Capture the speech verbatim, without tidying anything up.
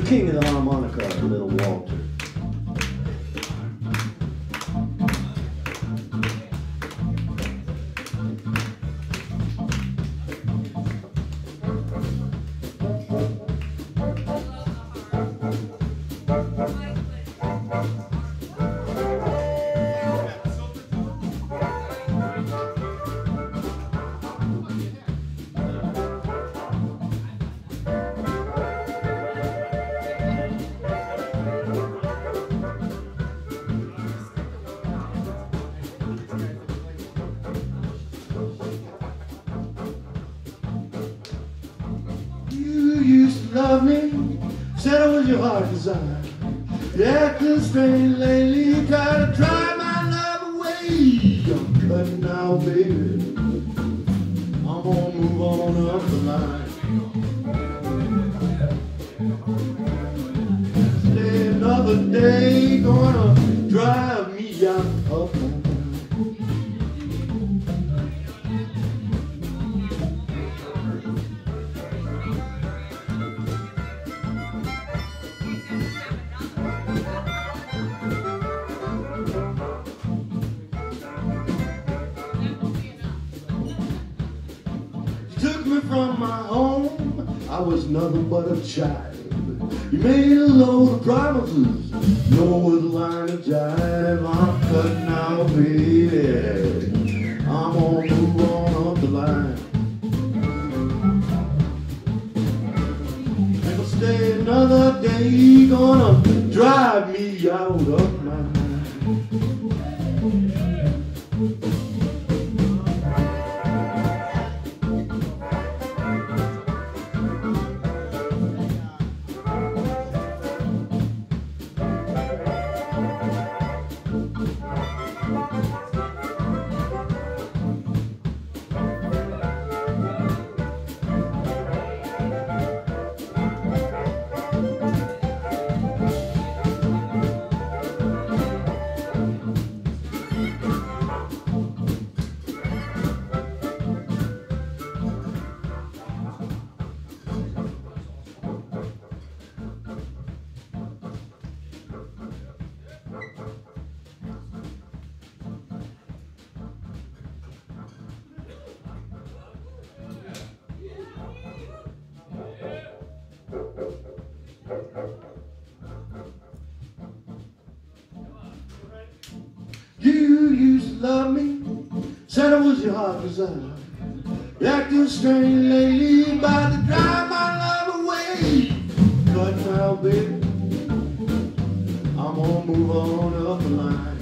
the king of the harmonica, little Walter. Love me, said I was your heart desire. You acting strange lately, try to drive my love away. I'm cutting now, baby. I'm gonna move on up the line. Stay another day, gonna drive me out of my mind. From my home, I was nothing but a child. You made a load of promises, no line of jive. I'm cutting out, baby. I'm gonna move on up the line. And I'll stay another day, gonna drive me out of my mind. You used to love me, said I was your heart desire. You acting strange lately, about to drive my love away. But now, baby, I'm gonna move on up the line.